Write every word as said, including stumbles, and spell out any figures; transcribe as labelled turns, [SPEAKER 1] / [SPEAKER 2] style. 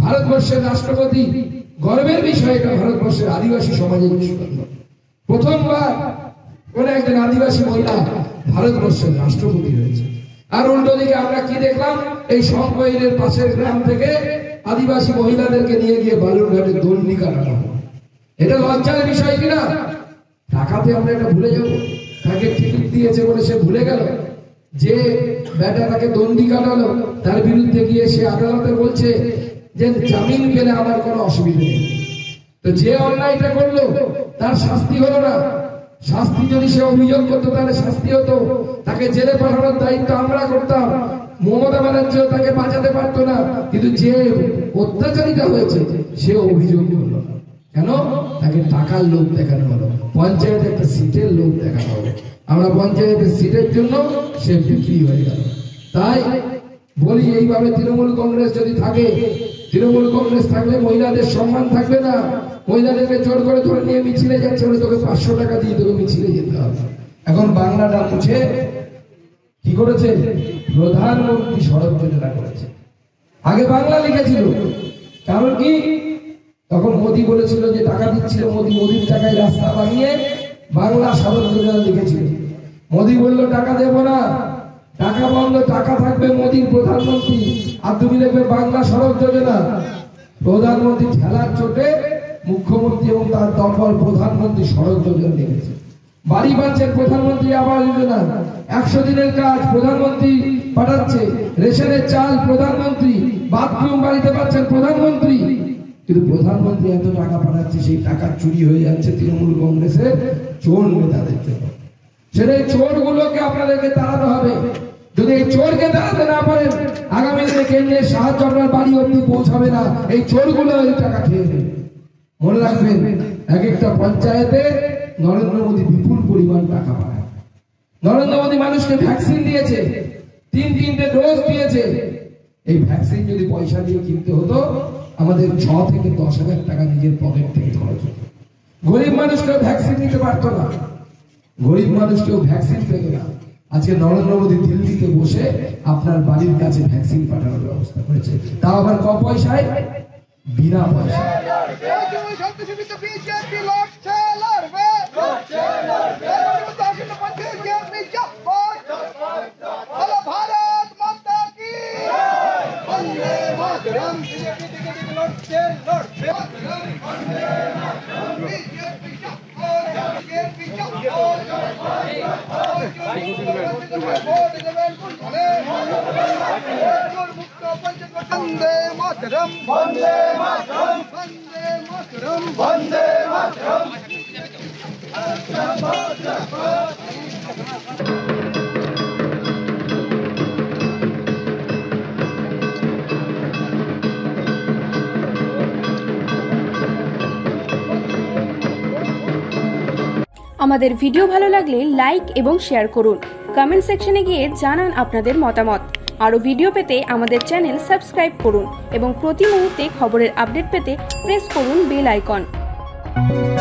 [SPEAKER 1] ভারতবর্ষের রাষ্ট্রপতি, গর্বের বিষয় এটা ভারতবর্ষের আদিবাসী সমাজের প্রথমবার কোন একজন আদিবাসী মহিলা ভারতবর্ষের রাষ্ট্রপতি হয়েছে। আর উল্টো দিকে আমরা কি দেখলাম, এই শঙ্করের পাশের গ্রাম থেকে আদিবাসী মহিলাদেরকে নিয়ে গিয়ে বালুরঘাটে দণ্ডি কাটানো হবে। এটা লজ্জার বিষয় কিনা? টাকাতে আমরা এটা ভুলে যাব? তাকে টিকিট দিয়েছে বলে সে ভুলে গেল যে বেটা তাকে দণ্ডি কাটালো, তার বিরুদ্ধে গিয়ে সে আদালতে বলছে যে জামিন পেলে আমার কোনো অসুবিধা নেই। তো যে অন্যায়টা করলো তার শাস্তি হলো না। শাস্তি যদি সে অভিযোগ করতো তাহলে শাস্তি হতো, তাকে জেলে পাঠানোর দায়িত্ব আমরা করতাম। মমতা ব্যানার্জি তাকে বাঁচাতে পারতো না, কিন্তু যে অত্যাচারিতা হয়েছে সে অভিযোগ করলো না। কেন? তাকে টাকার লোভ দেখানো হলো, পঞ্চায়েতে একটা সিটের লোভ দেখানো হলো। আমরা পঞ্চায়েতের সিটের জন্য সে বিক্রি হয়ে গেল। তাই বলি, এইভাবে তৃণমূল কংগ্রেস যদি থাকে, তৃণমূল কংগ্রেস থাকলে মহিলাদের সম্মান থাকবে না। মহিলাদেরকে জোর করে ধরে নিয়ে মিছিলে যাচ্ছে, বলে তোকে পাঁচশো টাকা দিয়ে তোকে মিছিলে যেতে হবে। এখন বাংলাটা মুছে কি করেছে? প্রধানমন্ত্রী সড়ক যোজনা করেছে। আগে বাংলা লিখেছিল, কারণ কি? তখন মোদী বলেছিল যে টাকা দিচ্ছিল, মোদী মোদীর টাকায় রাস্তা বানিয়ে বাংলা সড়ক যোজনা লিখেছিল। মোদী বলল টাকা দেব না, টাকা বন্ধ, টাকা থাকবে মোদীর প্রধানমন্ত্রী, আর তুমি দেখবে বাংলা সড়ক যোজনা। প্রধানমন্ত্রী ঠেলার চোটে মুখ্যমন্ত্রী এবং তার দলবল প্রধানমন্ত্রী সড়ক যোজনা লিখেছে। বাড়ি পাচ্ছেন প্রধানমন্ত্রী আবাস যোজনা, একশো দিনের কাজ প্রধানমন্ত্রী পাঠাচ্ছে, রেশনের চাল প্রধানমন্ত্রী, বাথরুম বাড়িতে পাচ্ছেন প্রধানমন্ত্রী। কিন্তু প্রধানমন্ত্রী এত টাকা পাঠাচ্ছে, সেই টাকা চুরি হয়ে যাচ্ছে তৃণমূল কংগ্রেসের চোর নেতাদের জন্য। সেটা এই চোর গুলোকে আপনাদেরকে তাড়াতে হবে। যদি এই চোরকে তাড়াতে না পারেন, আগামী দিনে কেন্দ্রের সাহায্য আপনার বাড়ি অব্দি পৌঁছাবে না। এই চোরগুলো এই টাকা খেয়ে নেবে। মনে রাখবেন, এক একটা পঞ্চায়েতে নরেন্দ্র মোদী বিপুল পরিমাণ টাকা পায়। নরেন্দ্র মোদী মানুষকে ভ্যাকসিন দিয়েছে, তিন তিনটে ডোজ দিয়েছে। এই ভ্যাকসিন যদি পয়সা দিয়ে কিনতে হতো, আমাদের ছ থেকে দশ হাজার টাকা নিজের পকেট থেকে খরচ হতো। গরিব মানুষকেও ভ্যাকসিন নিতে পারতো না, গরিব মানুষকেও ভ্যাকসিন পেত না। আজকে নরেন্দ্র মোদী দিল্লিতে বসে আপনার বাড়ির কাছে ভ্যাকসিন পাঠানোর ব্যবস্থা করেছে, তাও আবার ক পয়সায়? বিনা পয়সায়।
[SPEAKER 2] বন্দে মাতরম, বন্দে মাতরম, বন্দে মাতরম, বন্দে মাতরম।
[SPEAKER 3] আমাদের ভিডিও ভালো লাগলে লাইক এবং শেয়ার করুন। কমেন্ট সেকশনে গিয়ে জানান আপনাদের মতামত। আরও ভিডিও পেতে আমাদের চ্যানেল সাবস্ক্রাইব করুন এবং প্রতি মুহূর্তে খবরের আপডেট পেতে প্রেস করুন বেল আইকন।